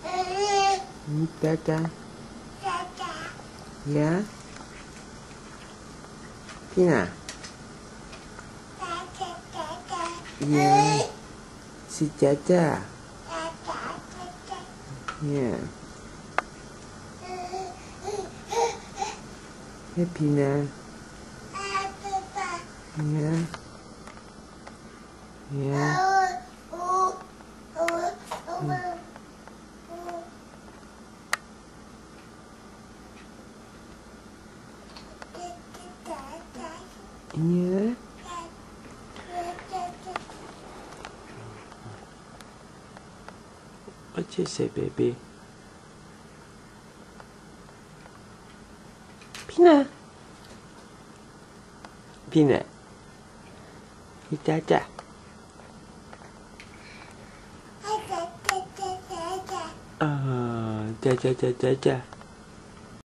Caca. Ya. Pina. Ya. Si Caca. Ya. Ya Pina. Ya. Ya. Ya. What you say, baby? Pina. Pina. Caca. Ah, Caca.